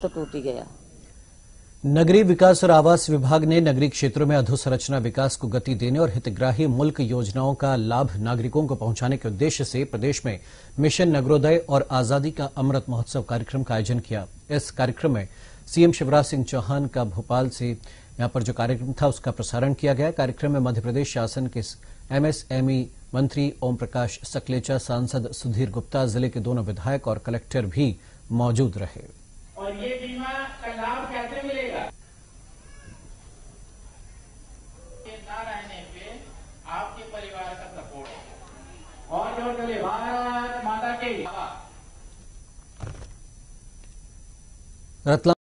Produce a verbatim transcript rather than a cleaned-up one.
तो टूट ही गया। नगरीय विकास और आवास विभाग ने नगरीय क्षेत्रों में अधोसंरचना विकास को गति देने और हितग्राही मुल्क योजनाओं का लाभ नागरिकों को पहुंचाने के उद्देश्य से प्रदेश में मिशन नगरोदय और आजादी का अमृत महोत्सव कार्यक्रम का आयोजन किया। इस कार्यक्रम में सीएम शिवराज सिंह चौहान का भोपाल से यहां पर जो कार्यक्रम था उसका प्रसारण किया गया। कार्यक्रम में मध्यप्रदेश शासन के एमएसएमई मंत्री ओम प्रकाश सकलेचा, सांसद सुधीर गुप्ता, जिले के दोनों विधायक और कलेक्टर भी मौजूद रहे। और ये बीमा का लाभ कैसे मिलेगा? ये ना रहने पे आपके परिवार का सपोर्ट और जोर चले भारत माता की। रतलाम